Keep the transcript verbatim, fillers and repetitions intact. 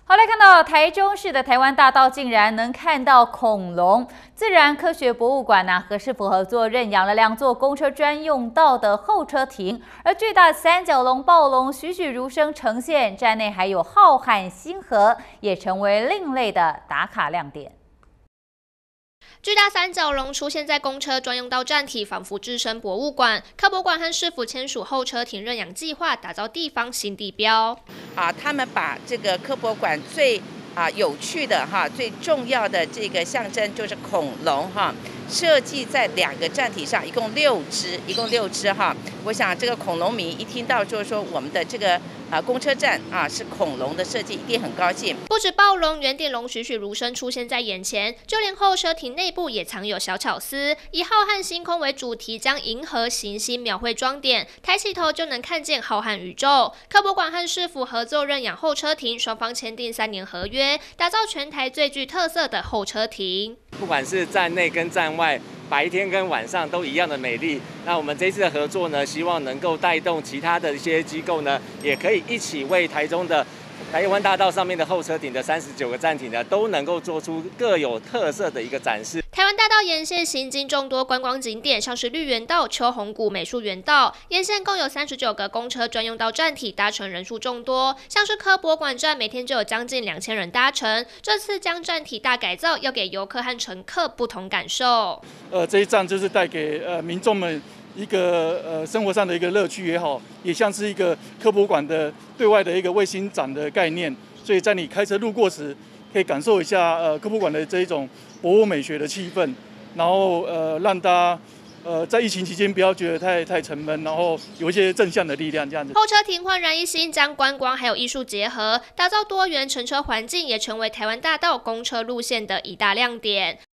好，来看到台中市的台湾大道竟然能看到恐龙。自然科学博物馆呢、啊、和市府合作认养了两座公车专用道的候车亭，而巨大三角龙暴龙栩栩如生呈现，站内还有浩瀚星河，也成为另类的打卡亮点。 巨大三角龙出现在公车专用道站体，仿佛置身博物馆。科博馆和市府签署候车亭认养计划，打造地方新地标。 啊，他们把这个科博馆最啊有趣的哈、最重要的这个象征就是恐龙哈，设计在两个站体上，一共六只，一共六只哈。我想这个恐龙迷一听到就是说我们的这个啊公车站啊是恐龙的设计，一定很高兴。 不止暴龙、圆顶龙栩栩如生出现在眼前，就连候车亭内部也藏有小巧思，以浩瀚星空为主题，将银河、行星描绘装点，抬起头就能看见浩瀚宇宙。科博馆和市府合作认养候车亭，双方签订三年合约，打造全台最具特色的候车亭。 不管是站内跟站外，白天跟晚上都一样的美丽。那我们这次的合作呢，希望能够带动其他的一些机构呢，也可以一起为台中的台湾大道上面的候车亭的三十九个站体呢，都能够做出各有特色的一个展示。 台湾大道沿线行经众多观光景点，像是绿园道、秋红谷美术园道，沿线共有三十九个公车专用道站体，搭乘人数众多。像是科博馆站，每天就有将近两千人搭乘。这次将站体大改造，要给游客和乘客不同感受。 呃，这一站就是带给呃民众们一个呃生活上的一个乐趣也好，也像是一个科博馆的对外的一个卫星展的概念。所以在你开车路过时，可以感受一下呃科博馆的这一种博物美学的气氛，然后呃让大家呃在疫情期间不要觉得太太沉闷，然后有一些正向的力量这样子。 候车亭焕然一新，将观光还有艺术结合，打造多元乘车环境，也成为台湾大道公车路线的一大亮点。